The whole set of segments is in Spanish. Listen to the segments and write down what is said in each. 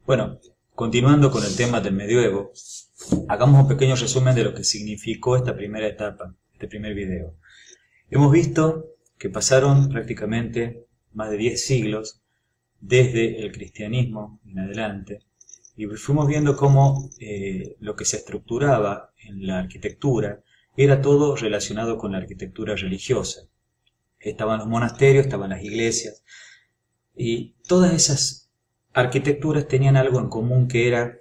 Bueno, continuando con el tema del medioevo, hagamos un pequeño resumen de lo que significó esta primera etapa, este primer video. Hemos visto que pasaron prácticamente más de 10 siglos desde el cristianismo en adelante, y fuimos viendo cómo lo que se estructuraba en la arquitectura era todo relacionado con la arquitectura religiosa. Estaban los monasterios, estaban las iglesias, y todas esas arquitecturas tenían algo en común, que era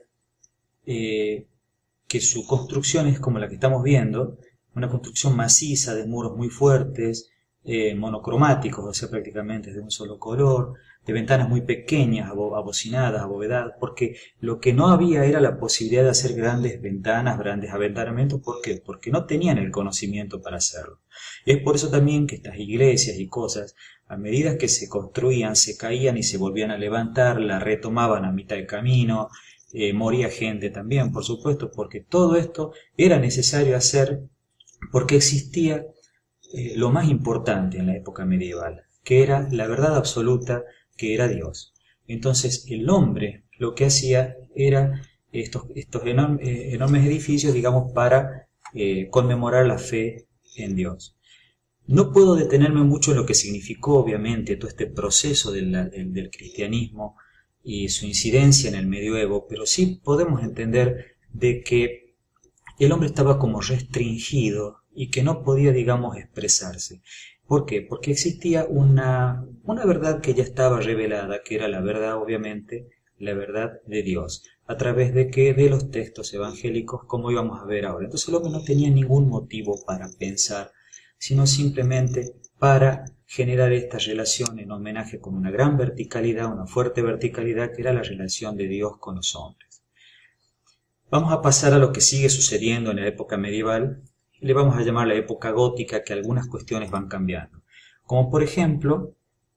que su construcción es como la que estamos viendo, una construcción maciza de muros muy fuertes, monocromáticos, o sea, prácticamente de un solo color, de ventanas muy pequeñas, abocinadas, abovedadas, porque lo que no había era la posibilidad de hacer grandes ventanas, grandes aventanamientos. ¿Por qué? Porque no tenían el conocimiento para hacerlo. Y es por eso también que estas iglesias y cosas, a medida que se construían, se caían y se volvían a levantar, la retomaban a mitad de camino, moría gente también, por supuesto, porque todo esto era necesario hacer porque existía lo más importante en la época medieval, que era la verdad absoluta, que era Dios. Entonces el hombre lo que hacía era estos enormes edificios, digamos, para conmemorar la fe en Dios. No puedo detenerme mucho en lo que significó, obviamente, todo este proceso del cristianismo y su incidencia en el medioevo, pero sí podemos entender de que el hombre estaba como restringido y que no podía, digamos, expresarse. ¿Por qué? Porque existía una verdad que ya estaba revelada, que era la verdad, obviamente, la verdad de Dios, a través de los textos evangélicos, como íbamos a ver ahora. Entonces el hombre no tenía ningún motivo para pensar, sino simplemente para generar esta relación en homenaje con una gran verticalidad, una fuerte verticalidad, que era la relación de Dios con los hombres. Vamos a pasar a lo que sigue sucediendo en la época medieval. Le vamos a llamar la época gótica, que algunas cuestiones van cambiando. Como por ejemplo,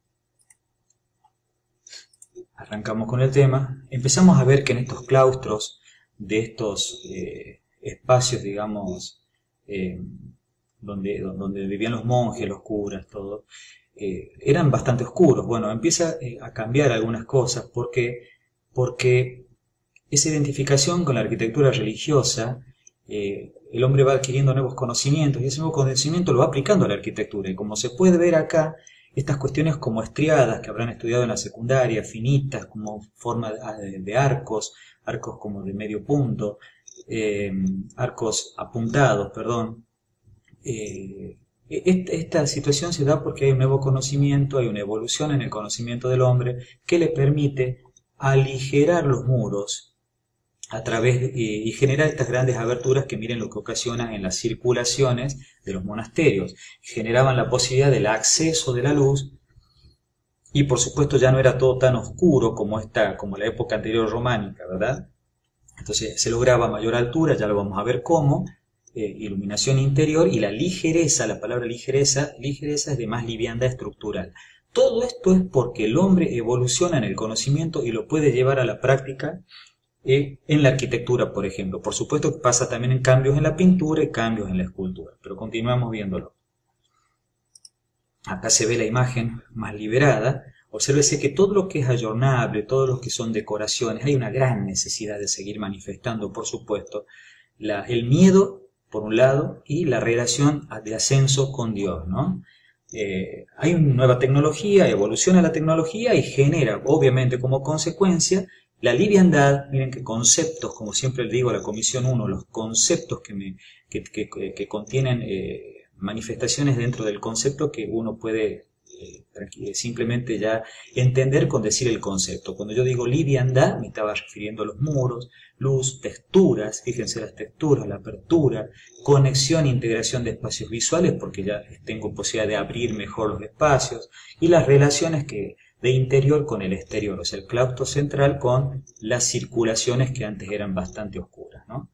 arrancamos con el tema, empezamos a ver que en estos claustros de estos espacios, digamos, donde vivían los monjes, los curas, todo, eran bastante oscuros. Bueno, empieza a cambiar algunas cosas. ¿Por qué? Porque esa identificación con la arquitectura religiosa, el hombre va adquiriendo nuevos conocimientos y ese nuevo conocimiento lo va aplicando a la arquitectura. Y como se puede ver acá, estas cuestiones como estriadas que habrán estudiado en la secundaria, finitas, como forma de arcos como de medio punto, arcos apuntados, perdón. Esta situación se da porque hay un nuevo conocimiento, hay una evolución en el conocimiento del hombre que le permite aligerar los muros a través y generar estas grandes aberturas que miren lo que ocasiona en las circulaciones de los monasterios. Generaban la posibilidad del acceso de la luz y por supuesto ya no era todo tan oscuro como la época anterior románica, ¿verdad? Entonces se lograba mayor altura, ya lo vamos a ver cómo, iluminación interior y la ligereza. La palabra ligereza es de más liviandad estructural. Todo esto es porque el hombre evoluciona en el conocimiento y lo puede llevar a la práctica en la arquitectura, por ejemplo. Por supuesto que pasa también en cambios en la pintura y cambios en la escultura, pero continuamos viéndolo. Acá se ve la imagen más liberada. Obsérvese que todo lo que es ayornable, todo lo que son decoraciones, hay una gran necesidad de seguir manifestando, por supuesto, el miedo, por un lado, y la relación de ascenso con Dios, ¿no? Hay una nueva tecnología, evoluciona la tecnología y genera, obviamente, como consecuencia, la liviandad. Miren qué conceptos, como siempre le digo a la Comisión 1, los conceptos que contienen manifestaciones dentro del concepto que uno puede simplemente ya entender con decir el concepto. Cuando yo digo liviandad, me estaba refiriendo a los muros, luz, texturas, fíjense las texturas, la apertura, conexión e integración de espacios visuales, porque ya tengo posibilidad de abrir mejor los espacios, y las relaciones de interior con el exterior, o sea, el claustro central con las circulaciones que antes eran bastante oscuras, ¿no?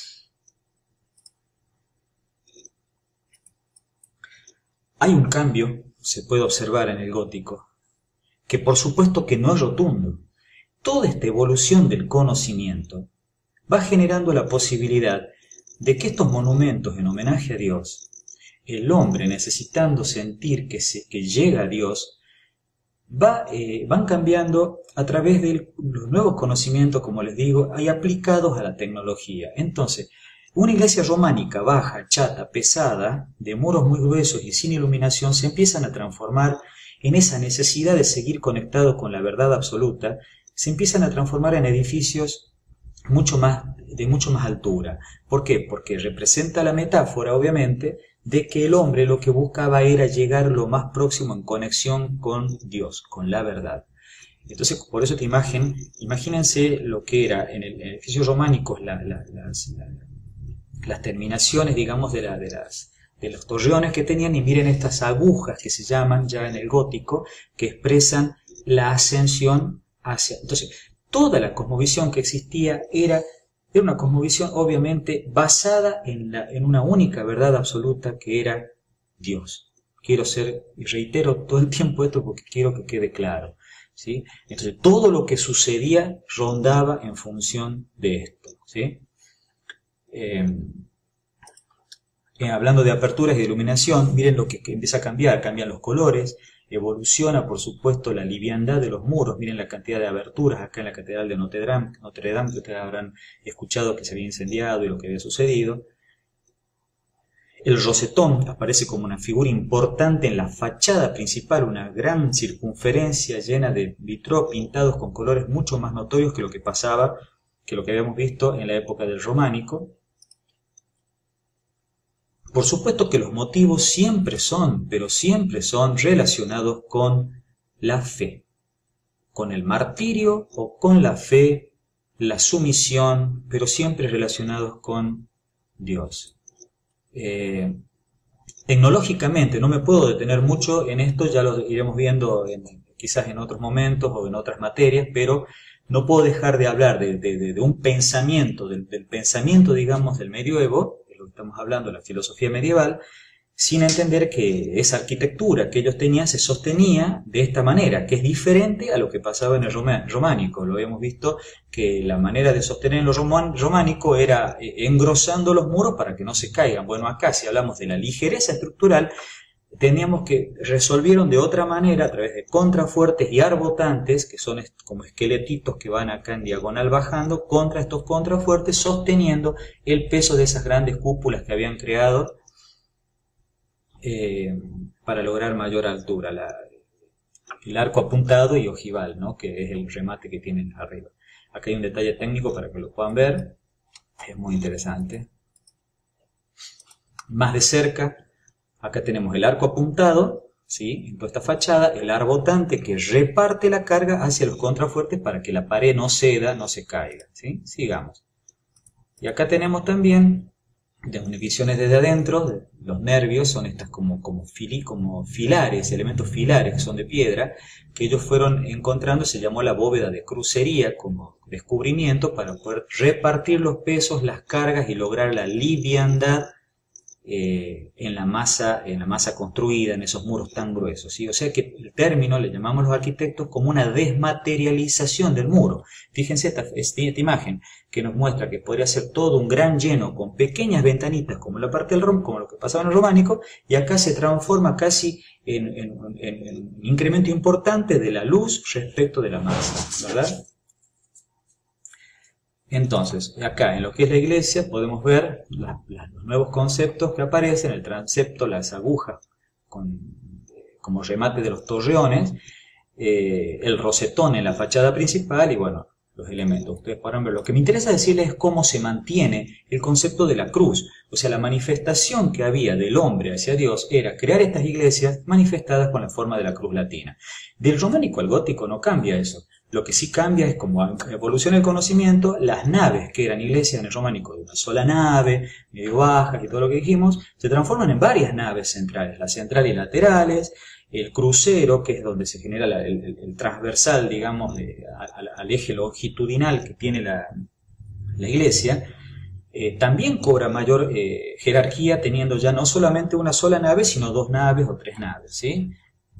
Hay un cambio, se puede observar en el gótico, que por supuesto que no es rotundo. Toda esta evolución del conocimiento va generando la posibilidad de que estos monumentos en homenaje a Dios, el hombre necesitando sentir que llega a Dios, van cambiando a través de los nuevos conocimientos, como les digo, y aplicados a la tecnología. Entonces, una iglesia románica baja, chata, pesada, de muros muy gruesos y sin iluminación, se empiezan a transformar en esa necesidad de seguir conectado con la verdad absoluta, se empiezan a transformar en edificios de mucho más altura. ¿Por qué? Porque representa la metáfora, obviamente, de que el hombre lo que buscaba era llegar lo más próximo en conexión con Dios, con la verdad. Entonces, por eso imagínense lo que era en el edificio románico las terminaciones, digamos, de los torreones que tenían, y miren estas agujas que se llaman ya en el gótico, que expresan la ascensión hacia... Entonces, toda la cosmovisión que existía era una cosmovisión obviamente basada en una única verdad absoluta, que era Dios. Y reitero todo el tiempo esto porque quiero que quede claro, ¿sí? Entonces, todo lo que sucedía rondaba en función de esto, ¿sí? Hablando de aperturas y de iluminación, miren lo que empieza a cambiar. Cambian los colores, evoluciona por supuesto la liviandad de los muros. Miren la cantidad de aberturas acá en la catedral de Notre Dame, que ustedes habrán escuchado que se había incendiado y lo que había sucedido. El rosetón aparece como una figura importante en la fachada principal, una gran circunferencia llena de vitraux pintados con colores mucho más notorios que lo que habíamos visto en la época del románico. Por supuesto que los motivos siempre son relacionados con la fe, con el martirio o con la fe, la sumisión, pero siempre relacionados con Dios. Tecnológicamente no me puedo detener mucho en esto, ya lo iremos viendo quizás en otros momentos o en otras materias, pero no puedo dejar de hablar de un pensamiento, del pensamiento, digamos, del medioevo, lo que estamos hablando de la filosofía medieval, sin entender que esa arquitectura que ellos tenían se sostenía de esta manera, que es diferente a lo que pasaba en el románico. Lo habíamos visto que la manera de sostener en lo románico era engrosando los muros para que no se caigan. Bueno, acá si hablamos de la ligereza estructural, teníamos que resolvieron de otra manera a través de contrafuertes y arbotantes, que son como esqueletitos que van acá en diagonal bajando, contra estos contrafuertes, sosteniendo el peso de esas grandes cúpulas que habían creado para lograr mayor altura, el arco apuntado y ojival, ¿no? Que es el remate que tienen arriba. Acá hay un detalle técnico para que lo puedan ver, es muy interesante. Más de cerca, acá tenemos el arco apuntado, ¿sí? En toda esta fachada, el arbotante que reparte la carga hacia los contrafuertes para que la pared no ceda, no se caiga, ¿sí? Sigamos. Y acá tenemos también, de visiones desde adentro, los nervios son estas como filares, elementos filares que son de piedra, que ellos fueron encontrando, se llamó la bóveda de crucería como descubrimiento para poder repartir los pesos, las cargas y lograr la liviandad en la masa construida, en esos muros tan gruesos, ¿sí? O sea que el término le llamamos los arquitectos como una desmaterialización del muro. Fíjense esta imagen que nos muestra que podría ser todo un gran lleno con pequeñas ventanitas como la parte del como lo que pasaba en el románico, y acá se transforma casi en un incremento importante de la luz respecto de la masa, ¿verdad? Entonces, acá en lo que es la iglesia podemos ver los nuevos conceptos que aparecen, el transepto, las agujas como remate de los torreones, el rosetón en la fachada principal y bueno, los elementos. Ustedes podrán ver. Lo que me interesa decirles es cómo se mantiene el concepto de la cruz. O sea, la manifestación que había del hombre hacia Dios era crear estas iglesias manifestadas con la forma de la cruz latina. Del románico al gótico no cambia eso. Lo que sí cambia es como evoluciona el conocimiento, las naves que eran iglesias en el románico de una sola nave, medio bajas y todo lo que dijimos, se transforman en varias naves centrales, las centrales y laterales, el crucero, que es donde se genera el transversal, digamos, al eje longitudinal que tiene la iglesia, también cobra mayor jerarquía teniendo ya no solamente una sola nave, sino dos naves o tres naves, ¿sí?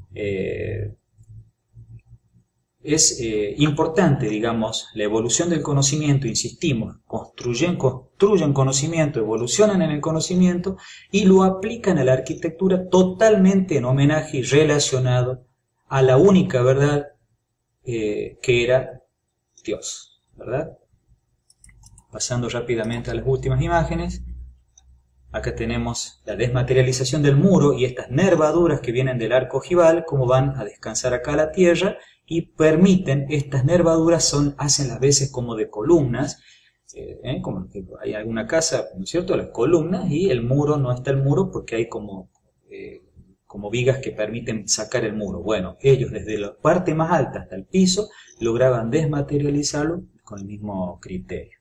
Es importante, digamos, la evolución del conocimiento, insistimos, construyen conocimiento, evolucionan en el conocimiento y lo aplican a la arquitectura totalmente en homenaje y relacionado a la única verdad que era Dios, ¿verdad? Pasando rápidamente a las últimas imágenes, acá tenemos la desmaterialización del muro y estas nervaduras que vienen del arco ojival, como van a descansar acá a la tierra, y permiten, estas nervaduras hacen las veces como de columnas, como que hay alguna casa, ¿no es cierto?, las columnas, y el muro no está el muro porque hay como vigas que permiten sacar el muro. Bueno, ellos desde la parte más alta hasta el piso lograban desmaterializarlo con el mismo criterio.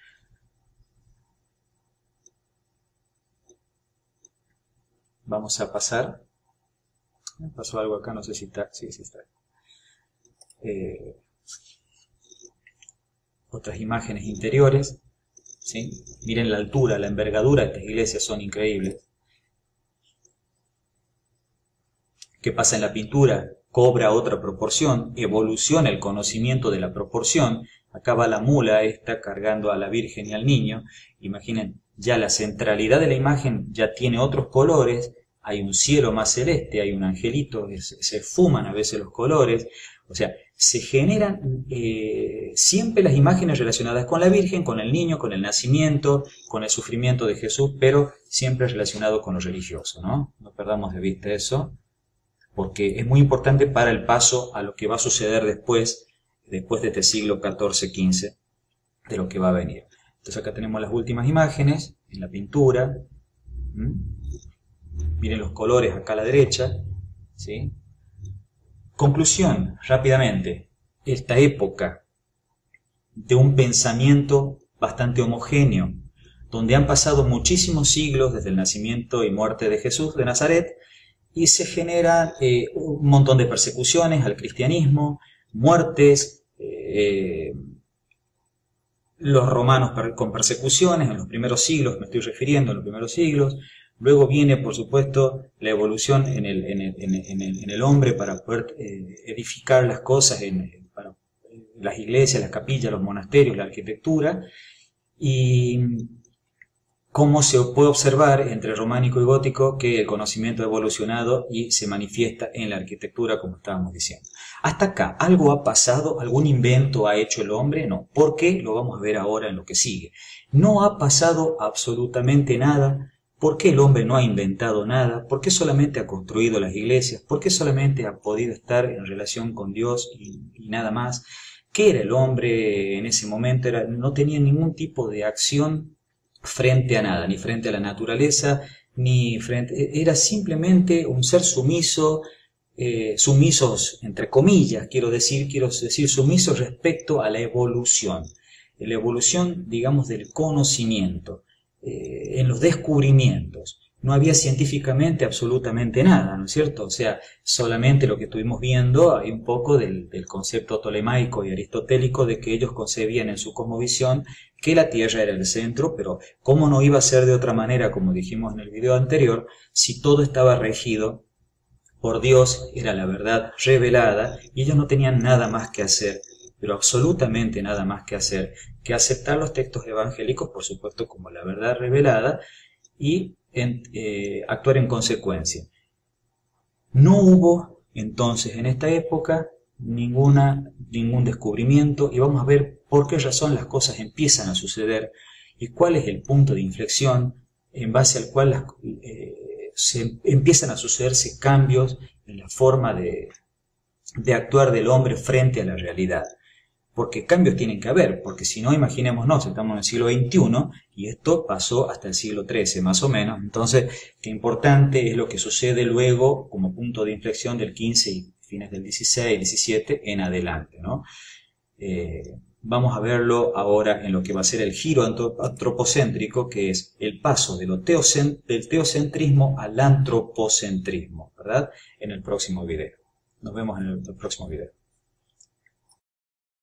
Vamos a pasar. Pasó algo acá, no sé si está. Sí, sí está. Otras imágenes interiores. ¿Sí? Miren la altura, la envergadura de estas iglesias son increíbles. ¿Qué pasa en la pintura? Cobra otra proporción, evoluciona el conocimiento de la proporción. Acá va la mula esta cargando a la Virgen y al niño. Imaginen, ya la centralidad de la imagen ya tiene otros colores. Hay un cielo más celeste, hay un angelito, se esfuman a veces los colores. O sea, se generan siempre las imágenes relacionadas con la Virgen, con el niño, con el nacimiento, con el sufrimiento de Jesús, pero siempre relacionado con lo religioso, ¿no? No perdamos de vista eso, porque es muy importante para el paso a lo que va a suceder después de este siglo XIV-XV, de lo que va a venir. Entonces acá tenemos las últimas imágenes en la pintura. Miren los colores acá a la derecha, ¿sí? Conclusión, rápidamente. Esta época de un pensamiento bastante homogéneo, donde han pasado muchísimos siglos desde el nacimiento y muerte de Jesús de Nazaret, y se generan un montón de persecuciones al cristianismo, muertes, los romanos con persecuciones en los primeros siglos, me estoy refiriendo a los primeros siglos. Luego viene, por supuesto, la evolución en el hombre para poder edificar las cosas, para las iglesias, las capillas, los monasterios, la arquitectura, y cómo se puede observar entre románico y gótico que el conocimiento ha evolucionado y se manifiesta en la arquitectura, como estábamos diciendo. Hasta acá, ¿algo ha pasado? ¿Algún invento ha hecho el hombre? No. ¿Por qué? Lo vamos a ver ahora en lo que sigue. No ha pasado absolutamente nada. ¿Por qué el hombre no ha inventado nada? ¿Por qué solamente ha construido las iglesias? ¿Por qué solamente ha podido estar en relación con Dios y nada más? ¿Qué era el hombre en ese momento? No tenía ningún tipo de acción frente a nada, ni frente a la naturaleza, ni frente... Era simplemente un ser sumiso, sumisos, entre comillas, quiero decir sumisos respecto a la evolución digamos, del conocimiento. En los descubrimientos. No había científicamente absolutamente nada, ¿no es cierto? O sea, solamente lo que estuvimos viendo, hay un poco del concepto tolemaico y aristotélico de que ellos concebían en su cosmovisión que la Tierra era el centro, pero ¿cómo no iba a ser de otra manera, como dijimos en el video anterior, si todo estaba regido por Dios, era la verdad revelada, y ellos no tenían nada más que hacer, pero absolutamente nada más que hacer, que aceptar los textos evangélicos, por supuesto, como la verdad revelada, y actuar en consecuencia. No hubo, entonces, en esta época, ningún descubrimiento, y vamos a ver por qué razón las cosas empiezan a suceder, y cuál es el punto de inflexión en base al cual se empiezan a sucederse cambios en la forma de actuar del hombre frente a la realidad. Porque cambios tienen que haber, porque si no, imaginémonos, estamos en el siglo XXI y esto pasó hasta el siglo XIII más o menos. Entonces, qué importante es lo que sucede luego como punto de inflexión del XV y fines del XVI, XVII en adelante, ¿no? Vamos a verlo ahora en lo que va a ser el giro antropocéntrico, que es el paso del teocentrismo al antropocentrismo, ¿verdad? En el próximo video. Nos vemos en el próximo video.